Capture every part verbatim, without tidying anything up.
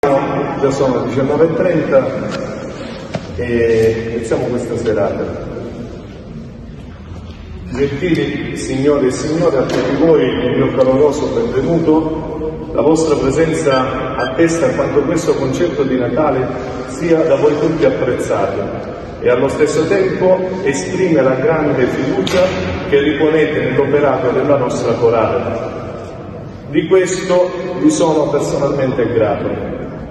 Già sono diciannove e trenta e iniziamo questa serata. Gentili signore e signore, a tutti voi il mio caloroso benvenuto. La vostra presenza attesta quanto questo concetto di Natale sia da voi tutti apprezzato e allo stesso tempo esprime la grande fiducia che riponete nell'operato della nostra corale. Di questo vi sono personalmente grato.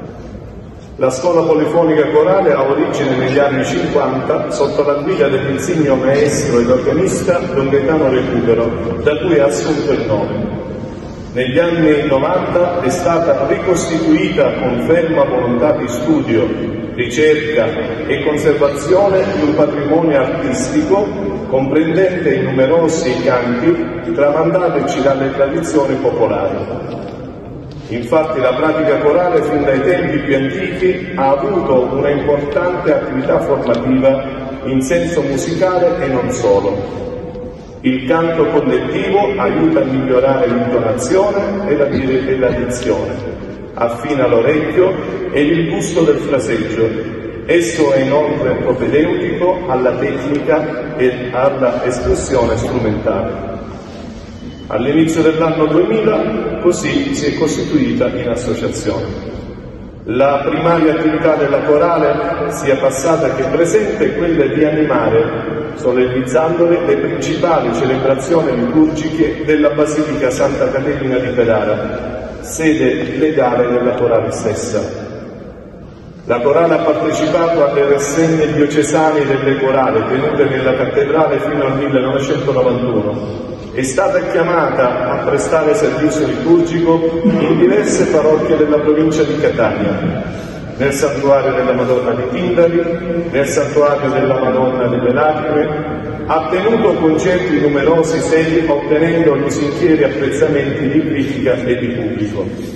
La scuola polifonica corale ha origine negli anni cinquanta sotto la guida dell'insigne maestro ed organista Don Gaetano Recupero, da cui ha assunto il nome. Negli anni novanta è stata ricostituita con ferma volontà di studio, ricerca e conservazione di un patrimonio artistico comprendente i numerosi canti tramandateci dalle tradizioni popolari. Infatti la pratica corale fin dai tempi più antichi ha avuto una importante attività formativa in senso musicale e non solo. Il canto collettivo aiuta a migliorare l'intonazione e la, e la dizione, affina l'orecchio ed il gusto del fraseggio. Esso è inoltre propedeutico alla tecnica e alla espressione strumentale. All'inizio dell'anno duemila così si è costituita in associazione. La primaria attività della corale, sia passata che presente, è quella di animare, solennizzandole, le principali celebrazioni liturgiche della Basilica Santa Caterina di Ferrara, sede legale della corale stessa. La corale ha partecipato alle rassegne diocesane delle corali tenute nella cattedrale fino al millenovecentonovantuno. È stata chiamata a prestare servizio liturgico in diverse parrocchie della provincia di Catania, nel santuario della Madonna di Tindari, nel santuario della Madonna delle Lacrime, ha tenuto concerti in numerosi sedi ottenendo lusinghieri apprezzamenti di critica e di pubblico.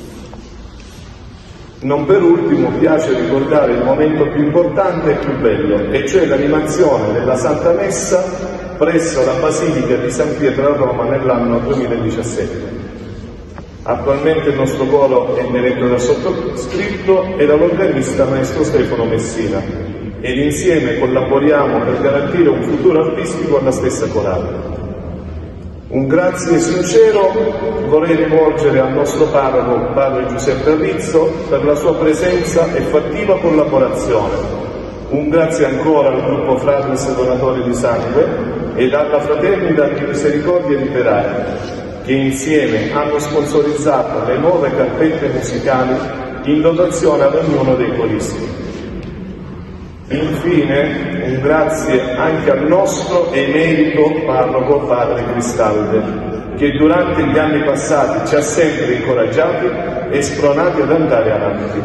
Non per ultimo piace ricordare il momento più importante e più bello, e cioè l'animazione della Santa Messa presso la Basilica di San Pietro a Roma nell'anno duemiladiciassette. Attualmente il nostro coro è diretto dal sottoscritto e dall'organista maestro Stefano Messina, ed insieme collaboriamo per garantire un futuro artistico alla stessa corale. Un grazie sincero vorrei rivolgere al nostro parroco, padre Giuseppe Arrizzo, per la sua presenza e fattiva collaborazione. Un grazie ancora al gruppo Fratres e Donatori di Sangue ed alla Fraternità di Misericordia di Ferrara, che insieme hanno sponsorizzato le nuove carpette musicali in dotazione ad ognuno dei coristi. Infine un grazie anche al nostro emerito parroco padre Cristalde, che durante gli anni passati ci ha sempre incoraggiati e spronati ad andare avanti.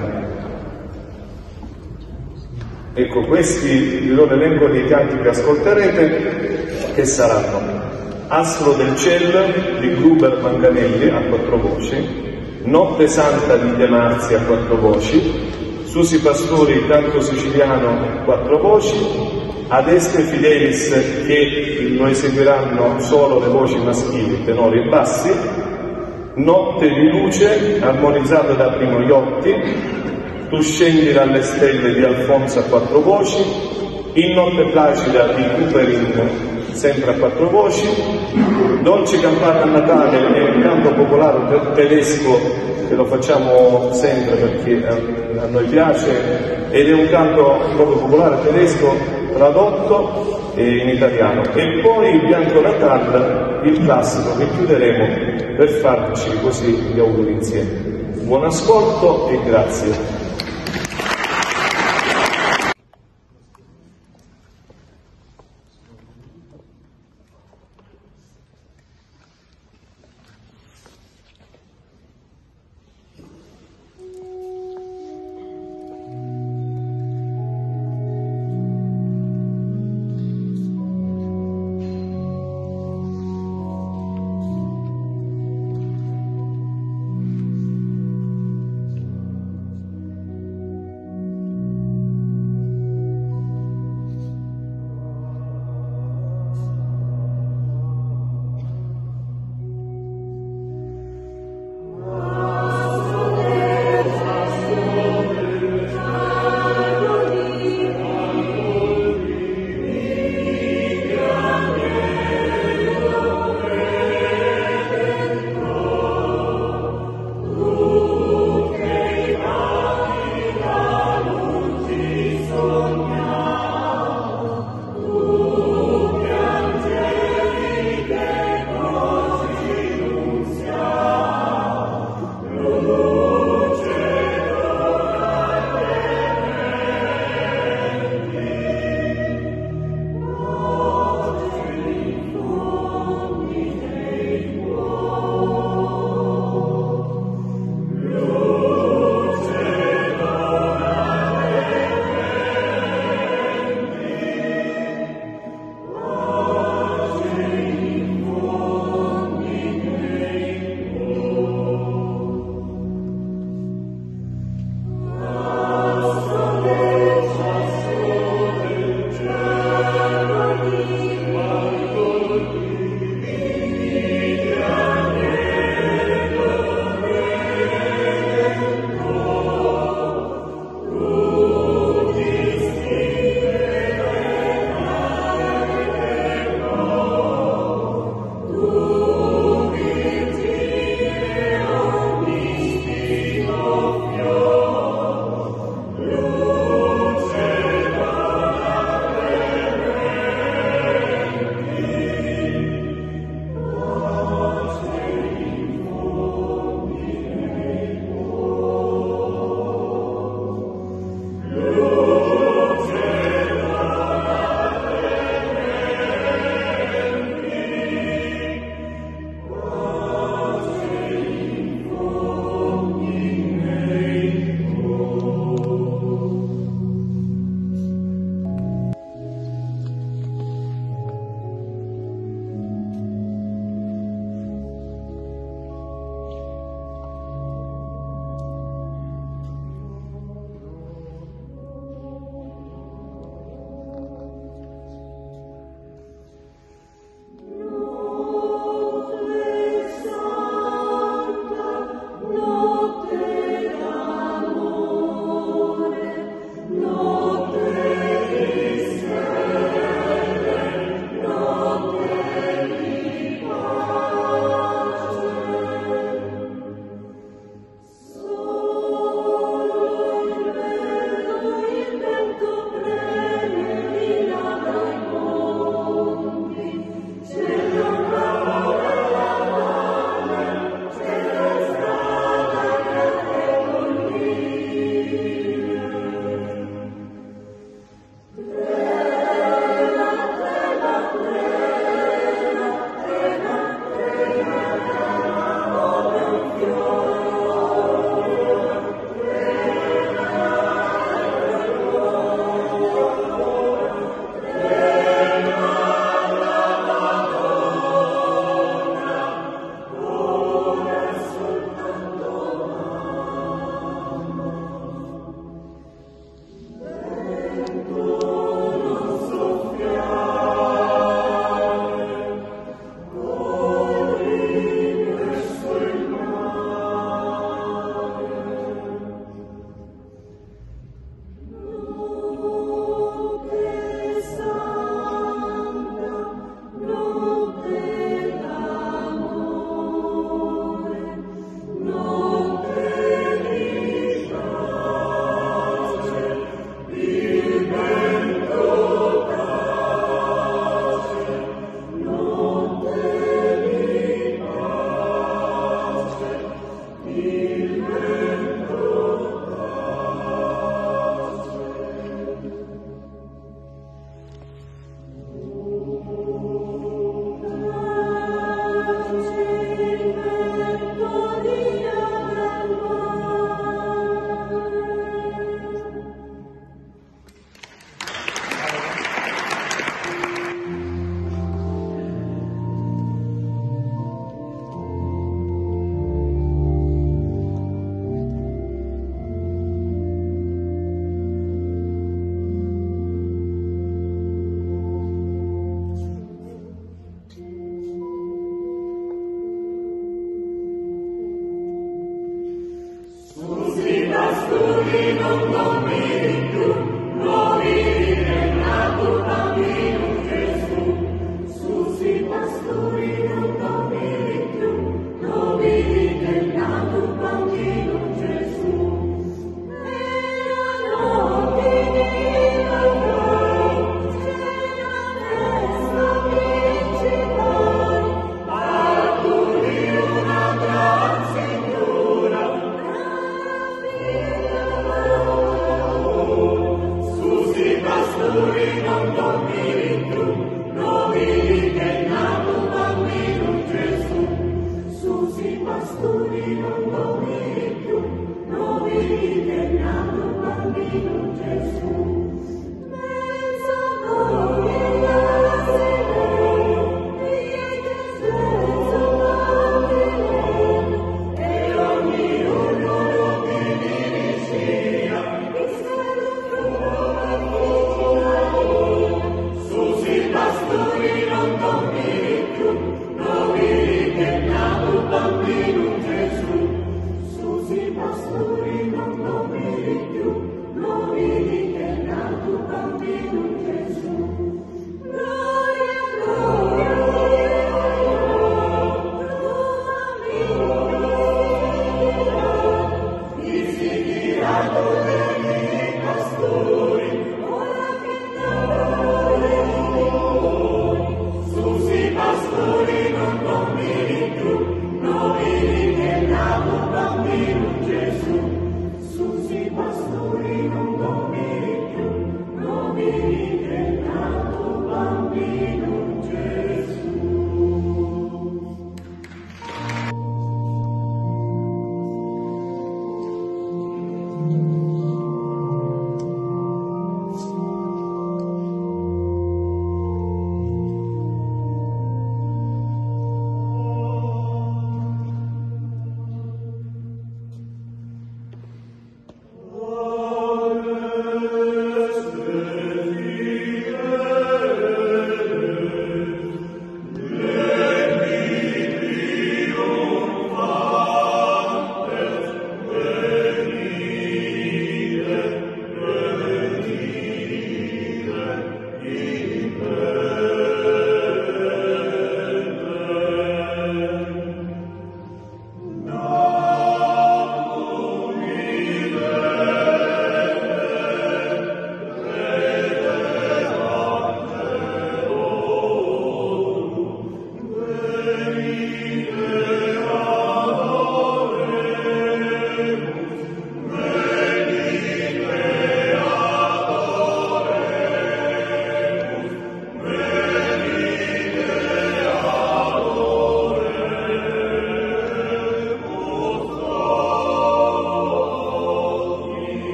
Ecco, questi vi do l'elenco dei canti che ascolterete, che saranno Astro del Ciel di Gruber Manganelli a quattro voci, Notte Santa di De Marzi a quattro voci, Susi Pastori, canto siciliano, quattro voci, Ad Este Fidelis, che lo eseguiranno solo le voci maschili, tenori e bassi, Notte di Luce, armonizzato da Primo Iotti, Tu scendi dalle stelle di Alfonso a quattro voci, In Notte Placida di Cooperin, sempre a quattro voci, Dolce Campana a Natale è un canto popolare tedesco che lo facciamo sempre perché a noi piace, ed è un canto proprio popolare tedesco tradotto in italiano. E poi il Bianco Natale, il classico, che chiuderemo per farci così gli auguri insieme. Buon ascolto e grazie.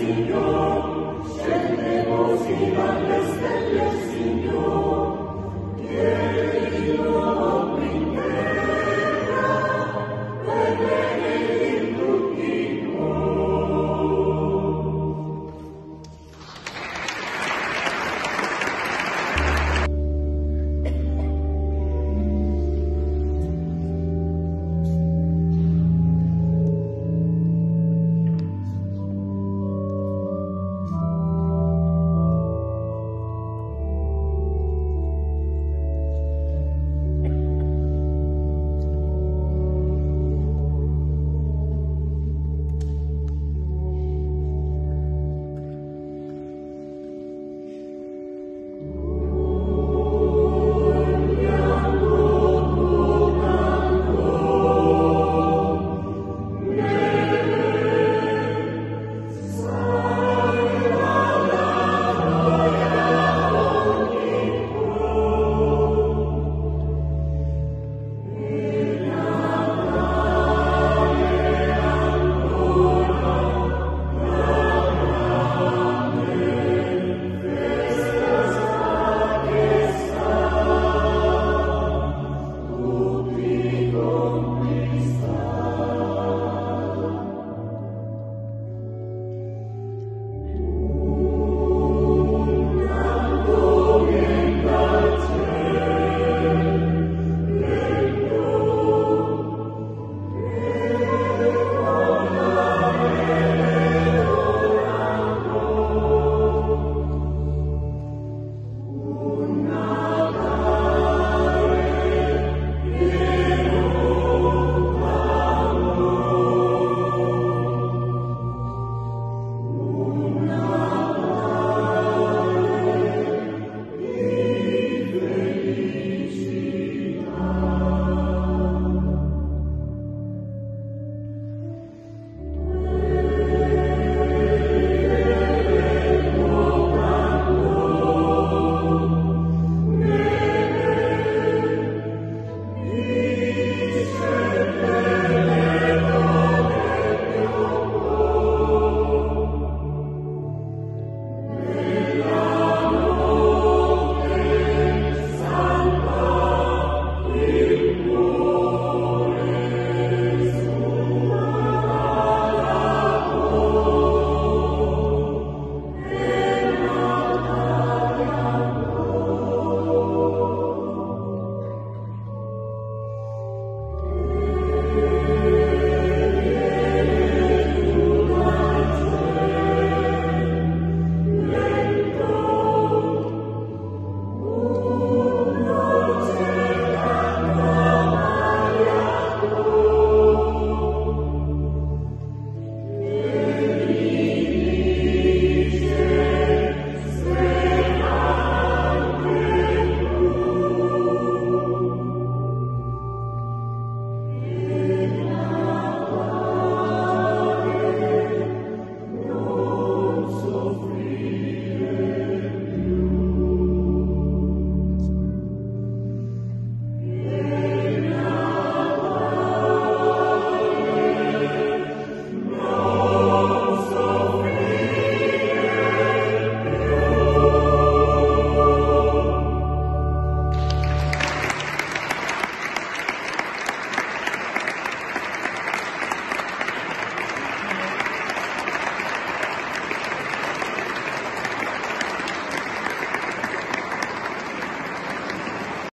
Signore, scende così dalle